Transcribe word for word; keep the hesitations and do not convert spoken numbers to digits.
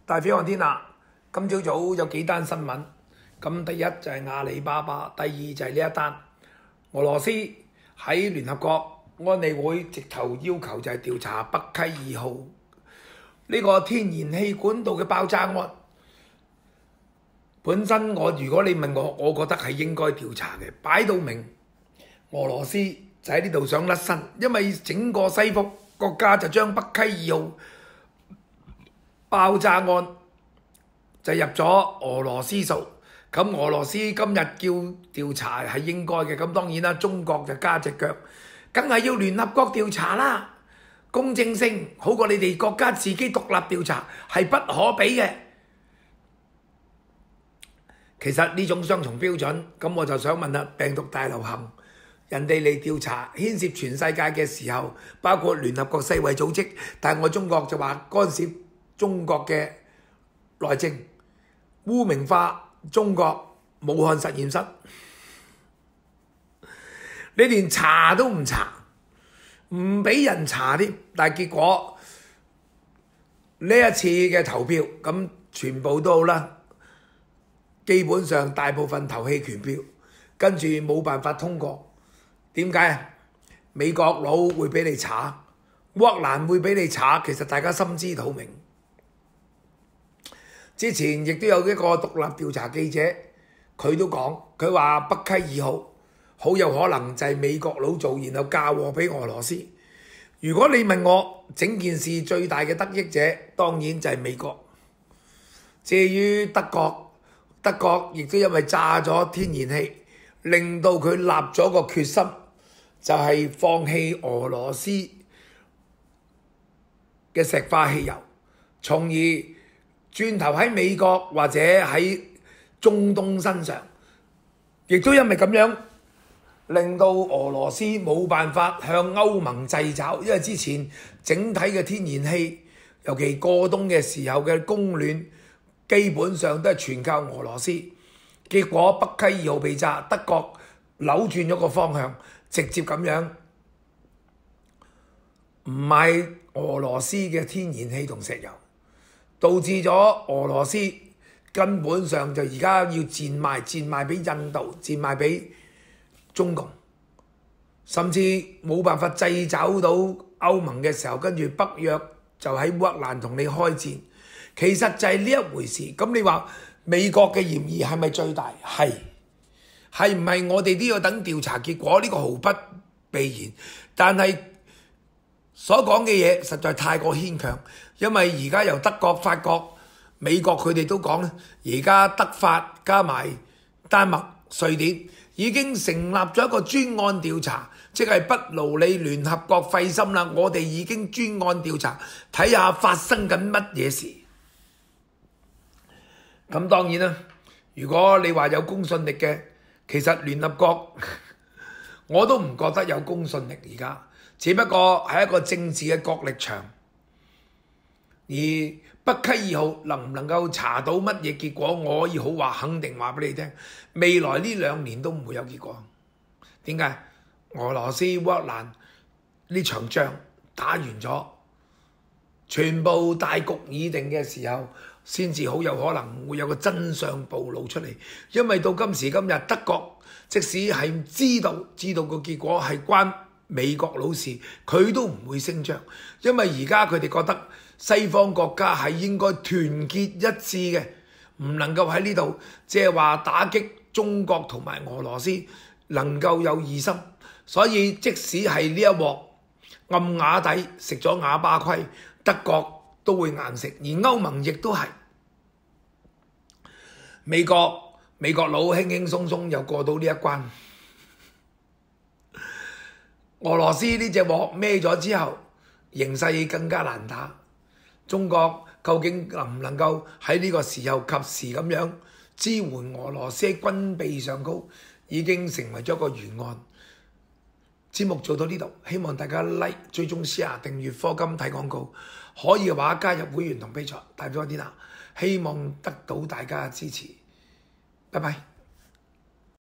大飛看天下，今朝早有幾單新聞，咁第一就係阿里巴巴，第二就係呢一單俄羅斯喺聯合國安理會直頭要求就係調查北溪二號呢個天然氣管道嘅爆炸案。本身我如果你問我，我覺得係應該調查嘅，擺到明俄羅斯就喺呢度想甩身，因為整個西方國家就將北溪二號爆炸案就入咗俄羅斯數，咁俄羅斯今日叫調查係應該嘅，咁當然啦，中國就加隻腳，梗係要聯合國調查啦，公正性好過你哋國家自己獨立調查，係不可比嘅。其實呢種雙重標準，咁我就想問啦，病毒大流行，人哋嚟調查牽涉全世界嘅時候，包括聯合國世衛組織，但係我中國就話干涉中國嘅內政，污名化中國武漢實驗室，你連查都唔查，唔俾人查添。但係結果呢一次嘅投票，咁全部都好啦，基本上大部分投棄權票，跟住冇辦法通過。點解啊？美國佬會俾你查，烏克蘭會俾你查，其實大家心知肚明。之前亦都有一個獨立調查記者，佢都講，佢話北溪二號好有可能就係美國佬做，然後嫁禍俾俄羅斯。如果你問我，整件事最大嘅得益者當然就係美國。至於德國，德國亦都因為炸咗天然氣，令到佢立咗個決心，就係放棄俄羅斯嘅石化汽油，從而轉頭喺美國或者喺中東身上，亦都因為咁樣令到俄羅斯冇辦法向歐盟掣肘，因為之前整體嘅天然氣，尤其過冬嘅時候嘅供暖，基本上都係全靠俄羅斯。結果北溪二號被炸，德國扭轉咗個方向，直接咁樣唔買俄羅斯嘅天然氣同石油，導致咗俄羅斯根本上就而家要賤賣，賤賣俾印度，賤賣俾中共，甚至冇辦法掣肘到歐盟嘅時候，跟住北約就喺烏克蘭同你開戰。其實就係呢一回事。咁你話美國嘅嫌疑係咪最大？係，係唔係我哋都要等調查結果？呢個毫不避然。但係所講嘅嘢實在太過牽強，因為而家由德國、法國、美國佢哋都講咧，而家德法加埋丹麥、瑞典已經成立咗一個專案調查，即係不勞你聯合國費心啦。我哋已經專案調查，睇下發生緊乜嘢事。咁當然啦，如果你話有公信力嘅，其實聯合國我都唔覺得有公信力而家，只不過係一個政治嘅角力場。而北溪二號能唔能夠查到乜嘢結果，我可以好話肯定話俾你聽，未來呢兩年都唔會有結果。點解？俄羅斯烏克蘭呢場仗打完咗，全部大局已定嘅時候，先至好有可能會有個真相暴露出嚟。因為到今時今日，德國即使係知道知道個結果係關美國佬事，佢都唔會聲張，因為而家佢哋覺得西方國家係應該團結一致嘅，唔能夠喺呢度即係話打擊中國同埋俄羅斯能夠有異心。所以即使係呢一鑊暗瓦底食咗啞巴虧，德國都會硬食，而歐盟亦都係。美國美國佬輕輕鬆鬆又過到呢一關。俄羅斯呢隻鑊孭咗之後，形勢更加難打。中國究竟能唔能夠喺呢個時候及時咁樣支援俄羅斯喺軍備上高，已經成為咗一個懸案。節目做到呢度，希望大家 like、追蹤、share、訂閱課金睇廣告，可以嘅話加入會員同比賽，大飛看天下，希望得到大家嘅支持。拜拜。